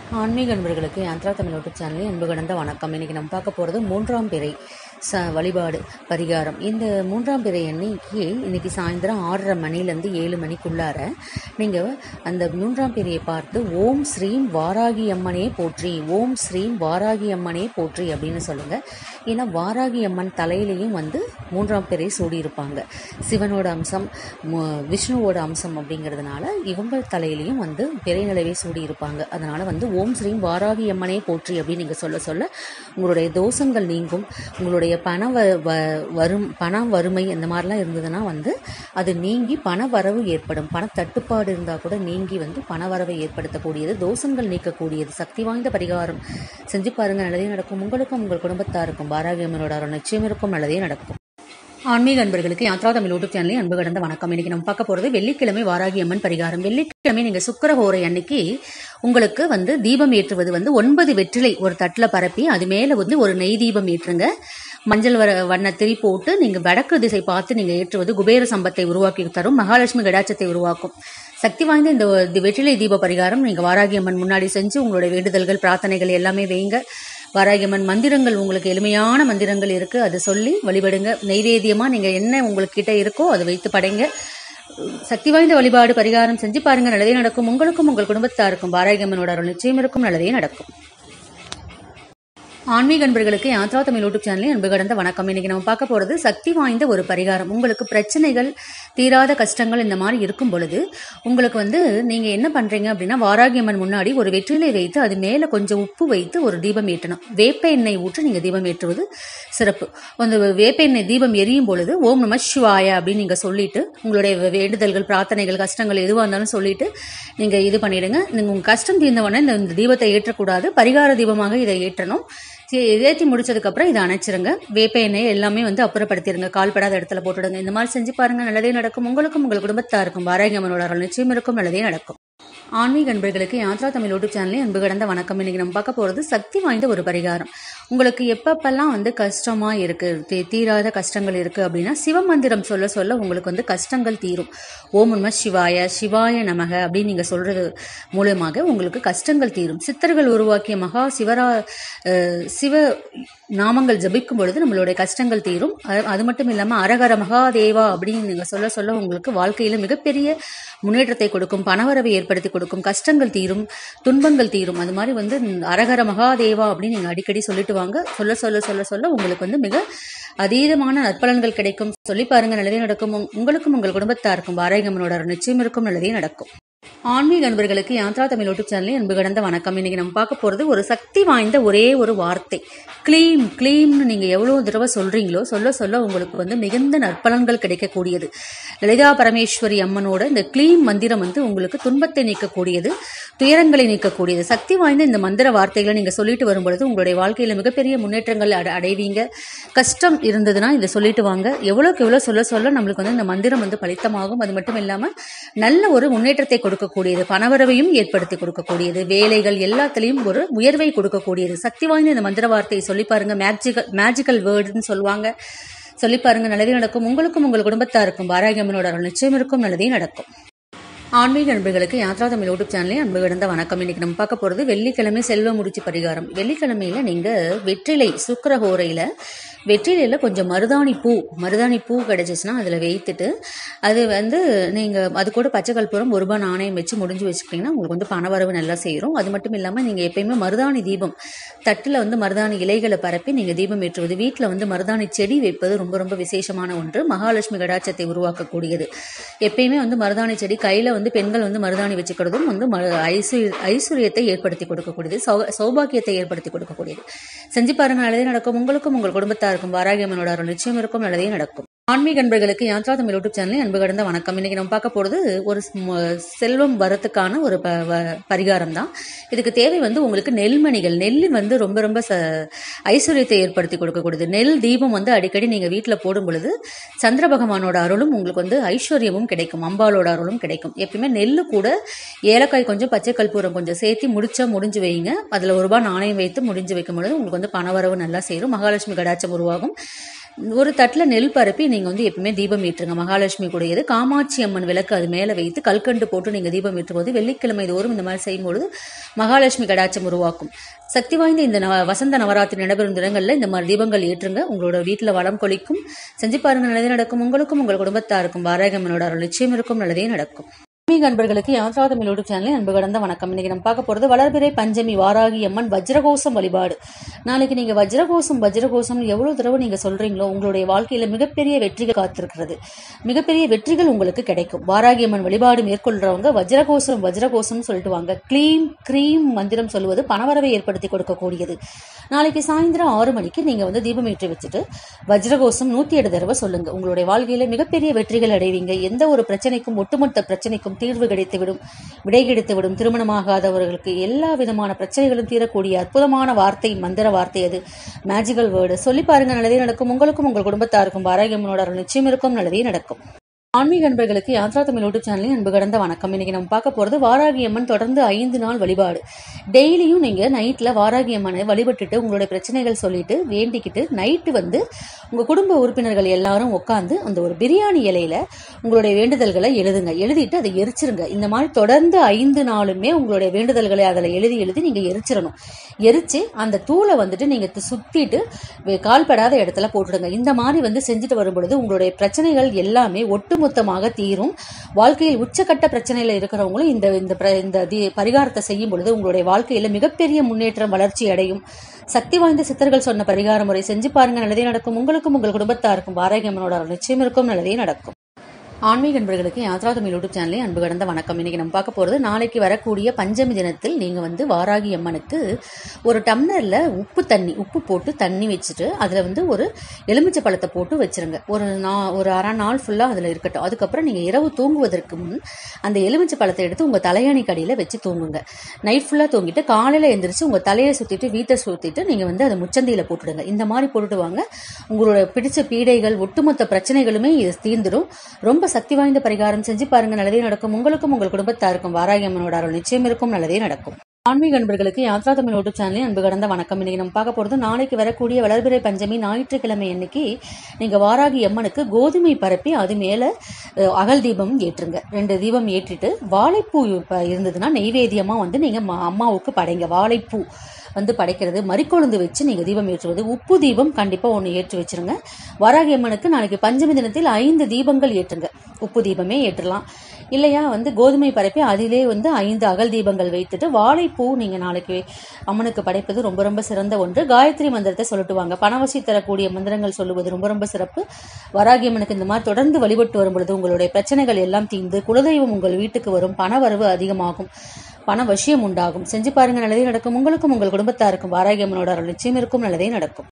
ஆன்மீக நண்பர்களுக்கு யாத்ரா தமிழ் யூடியூப் சேனலில் அன்பு கடந்த வணக்கம். இன்றைக்கி நம்ம பார்க்க போகிறது மூன்றாம் பிறை வழிபாடு பரிகாரம். இந்த மூன்றாம் பிறை அன்னைக்கு இன்றைக்கி சாயந்தரம் 6:30 மணிலேருந்து 7 மணிக்குள்ளார நீங்கள் அந்த மூன்றாம் பிறையை பார்த்து ஓம் ஸ்ரீம் வாராகி அம்மனே போற்றி, ஓம் ஸ்ரீம் வாராகி அம்மனே போற்றி அப்படின்னு சொல்லுங்கள். ஏன்னா வாராகி அம்மன் தலையிலையும் மூன்றாம் பிறை சூடியிருப்பாங்க. சிவனோட அம்சம், விஷ்ணுவோட அம்சம் அப்படிங்கிறதுனால இவங்க தலையிலையும் பிறை நிலவே சூடியிருப்பாங்க. அதனால் ஓம் ஸ்ரீம் வாராகி அம்மனே போற்றி அப்படின்னு நீங்கள் சொல்ல சொல்ல உங்களுடைய தோஷங்கள் நீங்கும். உங்களுடைய பண வறுமை இந்த மாதிரிலாம் இருந்ததுன்னா அது நீங்கி பண வரவு ஏற்படும். பணத்தட்டுப்பாடு இருந்தால் கூட நீங்கி பண வரவை ஏற்படுத்தக்கூடியது, தோஷங்கள் நீக்கக்கூடியது, சக்தி வாய்ந்த பரிகாரம். செஞ்சு பாருங்கள், நல்லதே நடக்கும். உங்களுக்கும் உங்கள் குடும்பத்தாருக்கும் வாராகி அம்மனோட அருள் நிச்சயம் இருக்கும், நல்லதே நடக்கும். ஆன்மீக அன்பர்களுக்கு யாத்ரா தமிழ் யூடியூப் சேனலில் அன்பு கடந்த வணக்கம். இன்னைக்கு நம்ம பார்க்க போகிறது வெள்ளிக்கிழமை வாராகி அம்மன் பரிகாரம். வெள்ளிக்கிழமை நீங்கள் சுக்கிரஹோரை அன்னைக்கு உங்களுக்கு தீபம் ஏற்றுவது 9 வெற்றிலை ஒரு தட்டில் பரப்பி அது மேலே ஒரு நெய் தீபம் ஏற்றுங்க. மஞ்சள் வண்ண திரி போட்டு நீங்கள் வடக்கு திசை பார்த்து நீங்கள் ஏற்றுவது குபேர சம்பத்தை உருவாக்கி தரும், மகாலட்சுமி கடாட்சத்தை உருவாக்கும். சக்தி வாய்ந்த இந்த வெற்றிலை தீப பரிகாரம் நீங்கள் வாராகி அம்மன் முன்னாடி செஞ்சு உங்களுடைய வேண்டுதல்கள் பிரார்த்தனைகள் எல்லாமே வைங்க. வாராகி அம்மன் மந்திரங்கள் உங்களுக்கு எளிமையான மந்திரங்கள் இருக்கு, அது சொல்லி வழிபடுங்க. நைவேத்தியமா நீங்க என்ன உங்களுக்கு கிட்ட இருக்கோ அதை வைத்து படைங்க. சக்தி வாய்ந்த வழிபாடு பரிகாரம் செஞ்சு பாருங்க, நல்லதே நடக்கும். உங்களுக்கும் உங்கள் குடும்பத்தாருக்கும் வாராகி அம்மனோட அருள் நிச்சயம் இருக்கும், நல்லதே நடக்கும். ஆன்மீக அன்பர்களுக்கு யாத்ரா தமிழ் யூடியூப் சேனலில் அன்பு கடந்த வணக்கம். இன்னைக்கு நம்ம பார்க்க போகிறது சக்தி வாய்ந்த ஒரு பரிகாரம். உங்களுக்கு பிரச்சனைகள், தீராத கஷ்டங்கள் இந்த மாதிரி இருக்கும் பொழுது உங்களுக்கு நீங்கள் என்ன பண்ணுறீங்க அப்படின்னா, வாராகி அம்மன் முன்னாடி ஒரு வெற்றிலை வைத்து அது மேலே கொஞ்சம் உப்பு வைத்து ஒரு தீபம் ஏற்றணும். வேப்ப எண்ணெய் ஊற்றி நீங்கள் தீபம் ஏற்றுவது சிறப்பு. அந்த வேப்ப எண்ணெய் தீபம் எரியும் பொழுது ஓம் நம சிவாய அப்படின்னு நீங்கள் சொல்லிட்டு உங்களுடைய வேண்டுதல்கள், பிரார்த்தனைகள், கஷ்டங்கள் எதுவாக இருந்தாலும் சொல்லிட்டு நீங்கள் இது பண்ணிடுங்க. நீங்கள் உங்கள் கஷ்டம் தீர்ந்தவொடனே இந்த தீபத்தை ஏற்றக்கூடாது, பரிகார தீபமாக இதை ஏற்றணும். ஏற்றி முடிச்சதுக்கு அப்புறம் இதை அணைச்சிருங்க. வேப்ப எண்ணெய் எல்லாமே அப்புறப்படுத்திடுங்க, கால்படாத இடத்துல போட்டுடுங்க. இந்த மாதிரி செஞ்சு பாருங்க, நல்லதே நடக்கும். உங்களுக்கும் உங்கள் குடும்பத்தாருக்கும் வாராகி அம்மனோட அருள் நிச்சயம் இருக்கும், நல்லதே நடக்கும். ஆன்மீக அன்பர்களுக்கு யாத்ரா தமிழ் யூடியூப் சேனலில் அன்பு கடந்த வணக்கம். இன்னைக்கு நம்ம பார்க்க போகிறது சக்தி வாய்ந்த ஒரு பரிகாரம். உங்களுக்கு எப்பப்பெல்லாம் கஷ்டமா இருக்கு, தீராத கஷ்டங்கள் இருக்கு அப்படின்னா சிவமந்திரம் சொல்ல சொல்ல உங்களுக்கு கஷ்டங்கள் தீரும். ஓம் நம சிவாய, சிவாய நமக அப்படின்னு நீங்க சொல்றது மூலமாக உங்களுக்கு கஷ்டங்கள் தீரும். சித்தர்கள் உருவாக்கிய மகா சிவ நாமங்கள் ஜபிக்கும் பொழுது நம்மளுடைய கஷ்டங்கள் தீரும். அது மட்டும் இல்லாமல் அரகர மகாதேவா அப்படின்னு நீங்க சொல்ல சொல்ல உங்களுக்கு வாழ்க்கையில மிகப்பெரிய முன்னேற்றத்தை கொடுக்கும், பணவரவை ஏற்படுத்தி கொடுக்கும், கஷ்டங்கள் தீரும், துன்பங்கள் தீரும். அது மாதிரி அரகர மகாதேவா அப்படின்னு நீங்க அடிக்கடி சொல்லிட்டு வாங்க. சொல்ல சொல்ல சொல்ல சொல்ல உங்களுக்கு மிக அதீதமான நற்பலன்கள் கிடைக்கும். சொல்லி பாருங்க, நல்லதே நடக்கும். உங்களுக்கும் உங்கள் குடும்பத்தாருக்கும் வாராகி அம்மனோட நிச்சயம் இருக்கும், நல்லதே நடக்கும். ஆன்மீக அன்பர்களுக்கு யாத்ரா தமிழ் யூடியூப் சேனலில் அன்பு கடந்த வணக்கம். இன்னைக்கு நம்ம பார்க்க போறது ஒரு சக்தி வாய்ந்த ஒரே ஒரு வார்த்தை, கிளீம். கிளீம்னு நீங்க எவ்வளவு தடவை சொல்றீங்களோ சொல்ல சொல்ல உங்களுக்கு மிகுந்த நற்பலன்கள் கிடைக்கக்கூடியது. லலிதா பரமேஸ்வரி அம்மனோட இந்த கிளீம் மந்திரம் உங்களுக்கு துன்பத்தை நீக்கக்கூடியது, துயரங்களை நீக்கக்கூடியது. சக்தி வாய்ந்த இந்த மந்திர வார்த்தைகளை நீங்க சொல்லிட்டு வரும்பொழுது உங்களுடைய வாழ்க்கையில மிகப்பெரிய முன்னேற்றங்கள் அடைவீங்க. கஷ்டம் இருந்ததுன்னா இதை சொல்லிட்டு வாங்க. எவ்வளவுக்கு எவ்வளவு சொல்ல சொல்ல நம்மளுக்கு இந்த மந்திரம் பலித்தமாகும். அது மட்டும் இல்லாம நல்ல ஒரு முன்னேற்றத்தை கொடுக்கக்கூடியது, பணவரவையும் ஏற்படுத்தி கொடுக்கக்கூடியது, வேலைகள் எல்லாத்திலையும் ஒரு உயர்வை கொடுக்கக்கூடியது. சக்தி வாய்ந்த இந்த மந்திர வார்த்தையை சொல்லி பாருங்க. மேஜிக்கல் வேர்டுன்னு சொல்லுவாங்க. சொல்லி பாருங்க, நல்லதே நடக்கும். உங்களுக்கும் உங்கள் குடும்பத்தாருக்கும் வாராகி அம்மனோட அருள் நிச்சயம் இருக்கும், நல்லதே நடக்கும். ஆன்மீக நண்பர்களுக்கு யாத்ரா தமிழ் யூடியூப் சேனலில் அன்பு கடந்த வணக்கம். இன்னைக்கு நம்ம பார்க்க போகிறது வெள்ளிக்கிழமை செல்வ முடிச்சு பரிகாரம். வெள்ளிக்கிழமையில நீங்க வெற்றிலை, சுக்கிரஹோரையில வெற்றிலையில கொஞ்சம் மருதாணி பூ கிடைச்சிச்சுன்னா அதில் வைத்துட்டு அது நீங்க அது கூட பச்சை கற்பூரம், ₹1 நாணயம் வச்சு முடிஞ்சு வச்சுக்கிட்டீங்கன்னா உங்களுக்கு பணவரவு நல்லா சேரும். அது மட்டும் இல்லாமல் நீங்க எப்பயுமே மருதாணி தீபம் தட்டில் மருதாணி இலைகளை பரப்பி நீங்க தீபம் ஏற்றுவது, வீட்டில் மருதாணி செடி வைப்பது ரொம்ப ரொம்ப விசேஷமான ஒன்று, மகாலட்சுமி கடாட்சத்தை உருவாக்கக்கூடியது. எப்பயுமே மருதாணி செடி கையில பெண்கள் மருதாணி வச்சுக்கிறதும் ஐஸ்வர்யத்தை ஏற்படுத்தி கொடுக்கக்கூடியது, சௌபாக்கியத்தை ஏற்படுத்தி கொடுக்கக்கூடியது. செஞ்சு பாருங்க, நல்லதே நடக்கும். உங்களுக்கும் உங்கள் குடும்பத்தாருக்கும் வாராகி அம்மனோட அருள் நிச்சயம் இருக்கும், நல்லதே நடக்கும். ஆன்மீக அன்பர்களுக்கு யாத்ரா தமிழ் யூடியூப் சேனலில் அன்பு கடந்த வணக்கம். இன்னைக்கு நம்ம பார்க்க போறது ஒரு செல்வம் வரத்துக்கான ஒரு பரிகாரம் தான். இதுக்கு தேவை உங்களுக்கு நெல்மணிகள். நெல் ரொம்ப ரொம்ப ஐஸ்வர்யத்தை ஏற்படுத்தி கொடுக்கக்கூடியது. நெல் தீபம் அடிக்கடி நீங்க வீட்டில் போடும் பொழுது சந்திர பகவானோட அருளும் உங்களுக்கு ஐஸ்வர்யமும் கிடைக்கும், அம்பாலோட அருளும் கிடைக்கும். எப்பயுமே நெல்லு கூட ஏலக்காய் கொஞ்சம், பச்சை கற்பூரம் கொஞ்சம் சேர்த்து முடிஞ்சு வைங்க. அதுல ₹1 நாணயம் வைத்து முடிஞ்சு வைக்கும் பொழுது உங்களுக்கு பணவரவு நல்லா சேரும், மகாலட்சுமி கடாட்சம் உருவாகும். ஒரு தட்டில் நெல் பரப்பி நீங்கள் வந்து எப்பவுமே தீபம் ஏற்றுங்க. மகாலட்சுமி கூடியது காமாட்சி அம்மன் விளக்கு அது மேலே வைத்து கல்கண்டு போட்டு நீங்கள் தீபம் ஏற்றும் போது வெள்ளிக்கிழமை தோறும் இந்த மாதிரி செய்யும்பொழுது மகாலட்சுமி கடாட்சம் உருவாக்கும். சக்தி வாய்ந்த இந்த வசந்த நவராத்திரி நடைபெறும் தினங்களில் இந்த மாதிரி தீபங்கள் ஏற்றுங்க. உங்களோட வீட்டில் வளம் கொளிக்கும். செஞ்சு பாருங்க, நல்லதே நடக்கும். உங்களுக்கும் உங்கள் குடும்பத்தாருக்கும் வாராகி அம்மனோட அருள் நிச்சயம் இருக்கும், நல்லதே நடக்கும். அன்பர்களுக்கு யாத்ரா தமிழ் யூடியூப் சேனலில் அன்பு கடந்த வணக்கம். இன்னைக்கு நம்ம பார்க்க போறது வளர்பிறை பஞ்சமி வாராகி அம்மன் வஜ்ரகோஷம் வழிபாடு. நாளைக்கு நீங்க வஜ்ரகோஷம் எவ்வளவு தடவை நீங்க சொல்றீங்களோ உங்களுடைய வாழ்க்கையில மிகப்பெரிய வெற்றிகள் காத்திருக்கிறது. மிகப்பெரிய வெற்றிகள் உங்களுக்கு கிடைக்கும். வாராகி அம்மன் வழிபாடு மேற்கொள்றவங்க வஜ்ரகோஷம் சொல்லிட்டு வாங்க. க்ரீம் மந்திரம் சொல்லுவது பணவரவை ஏற்படுத்தி கொடுக்கக்கூடியது. நாளைக்கு சாயந்தரம் 6 மணிக்கு நீங்க வந்து தீபம் ஏற்றி வச்சுட்டு வஜ்ரகோஷம் 108 தடவை சொல்லுங்க. உங்களுடைய வாழ்க்கையில மிகப்பெரிய வெற்றிகள் அடைவீங்க. எந்த ஒரு பிரச்சனைக்கும், ஒட்டுமொத்த பிரச்சனைக்கும் தீர்வு கிடைத்துவிடும், விடை கிடைத்துவிடும். திருமணமாகாதவர்களுக்கு எல்லா விதமான பிரச்சனைகளும் தீரக்கூடிய அற்புதமான வார்த்தை, மந்திர வார்த்தை அது. Magical word. சொல்லி பாருங்க, நல்லதே நடக்கும். உங்களுக்கும் உங்கள் குடும்பத்தாருக்கும் வாராகி அம்மனோட அருள் நிச்சயம் இருக்கும், நல்லதே நடக்கும். ஆன்மீக அன்பர்களுக்கு யாத்ரா தமிழ் யூடியூப் சேனலில் அன்பு கடந்த வணக்கம். இன்னைக்கு நம்ம பார்க்க போறது வாராகி அம்மன் தொடர்ந்து 5 நாள் வழிபாடு. டெய்லியும் நீங்க நைட்ல வாராகி அம்மனை வழிபட்டுட்டு உங்களுடைய பிரச்சனைகள் சொல்லிட்டு வேண்டிக்கிட்டு நைட்டு வந்து உங்க குடும்ப உறுப்பினர்கள் எல்லாரும் உட்காந்து அந்த ஒரு பிரியாணி இலையில உங்களுடைய வேண்டுதல்களை எழுதுங்க. எழுதிட்டு அதை எரிச்சிருங்க. இந்த மாதிரி தொடர்ந்து 5 நாளுமே உங்களுடைய வேண்டுதல்களை அதில் எழுதி நீங்க எரிச்சிடணும். எரிச்சு அந்த தூளை வந்துட்டு நீங்க சுத்திட்டு கால்படாத இடத்துல போட்டுடுங்க. இந்த மாதிரி வந்து செஞ்சுட்டு வரும் பொழுது உங்களுடைய பிரச்சனைகள் எல்லாமே ஒட்டுமொத்தமாக தீரும். வாழ்க்கையில் உச்சக்கட்ட பிரச்சனையில இருக்கிறவங்களும் இந்த பரிகாரத்தை செய்யும் பொழுது உங்களுடைய வாழ்க்கையில மிகப்பெரிய முன்னேற்றம், வளர்ச்சி அடையும். சக்தி வாய்ந்த சித்தர்கள் சொன்ன பரிகார முறை செஞ்சு பாருங்க, நல்லதே நடக்கும். உங்களுக்கும் உங்கள் குடும்பத்தாருக்கும் வாராகி அம்மனோட நிச்சயம் இருக்கும், நல்லதே நடக்கும். ஆன்மீக அன்பர்களுக்கு யாத்ரா தமிழ் யூடியூப் சேனலில் அன்பு கடந்த வணக்கம். இன்னைக்கு நம்ம பார்க்க போறது நாளைக்கு வரக்கூடிய பஞ்சமி தினத்தில் நீங்க வந்து வாராகி அம்மனுக்கு ஒரு டம்ளர்ல உப்பு போட்டு தண்ணி வச்சுட்டு அதுல வந்து ஒரு எலுமிச்சை பழத்தை போட்டு வச்சிருங்க. ஒரு அரை நாள் ஃபுல்லா அதுல இருக்கட்டும். அதுக்கப்புறம் நீங்க இரவு தூங்குவதற்கு முன் அந்த எலுமிச்சை பழத்தை எடுத்து உங்க தலையணி கடியில வச்சு தூங்குங்க. நைட் ஃபுல்லா தூங்கிட்டு காலையில எந்திரிச்சு உங்க தலையை சுத்திட்டு வீட்டை சுத்திட்டு நீங்க வந்து அதை முச்சந்தியில போட்டுடுங்க. இந்த மாதிரி போட்டுட்டு வாங்க. உங்களோட பிடிச்ச பீடைகள், ஒட்டுமொத்த பிரச்சனைகளுமே இது தீர்ந்துடும். ரொம்ப சக்தி வாய்ந்த பரிகாரம். செஞ்சு பாருங்க, நல்லதே நடக்கும். உங்களுக்கும் உங்கள் குடும்பத்தாருக்கும் வாராகி அம்மனோட அருள் நிச்சயம் இருக்கும், நல்லதே நடக்கும். ஆன்மீக அன்பர்களுக்கு யாத்ரா தமிழ் யூடியூப் சேனலில் அன்பு கடந்த வணக்கம். இன்னைக்கு நம்ம பார்க்க போறது நாளைக்கு வரக்கூடிய வளர்பிறை பஞ்சமி ஞாயிற்றுக்கிழமை அன்னைக்கு நீங்க வாராகி அம்மனுக்கு கோதுமை பரப்பி அது மேல அகல் தீபம் ஏற்றுங்க. 2 தீபம் ஏற்றிட்டு வாழைப்பூ இருந்ததுன்னா நெய்வேத்தியமா வந்து நீங்க அம்மாவுக்கு படைங்க. வாழைப்பூ வந்து படைக்கிறது, மறிக்கொழுந்து வச்சு நீங்க தீபம் ஏற்றுவது. உப்பு தீபம் கண்டிப்பா 1 ஏற்றி வச்சிருங்க. வாராகி அம்மனுக்கு நாளைக்கு பஞ்சமி தினத்தில் 5 தீபங்கள் ஏற்றுங்க. உப்பு தீபமே ஏற்றலாம். இல்லையா வந்து கோதுமை பரப்பி அதிலே வந்து 5 அகல் தீபங்கள் வைத்துட்டு வாழைப்பூ நீங்க நாளைக்கு அம்மனுக்கு படைப்பது ரொம்ப ரொம்ப சிறந்த ஒன்று. காயத்ரி மந்திரத்தை சொல்லிட்டு வாங்க. பணவசி தரக்கூடிய மந்திரங்கள் சொல்லுவது ரொம்ப ரொம்ப சிறப்பு. வாராகி அம்மனுக்கு இந்த மாதிரி தொடர்ந்து வழிபட்டு வரும் பொழுது உங்களுடைய பிரச்சனைகள் எல்லாம் தீர்ந்து குலதெய்வம் உங்கள் வீட்டுக்கு வரும். பணவரவு அதிகமாகும், பண வசியம் உண்டாகும். செஞ்சு பாருங்க, நல்லதே நடக்கும். உங்களுக்கும் உங்கள் குடும்பத்தாருக்கும் வாராகி அம்மனோட அருள் நிச்சயம் இருக்கும், நல்லதே நடக்கும்.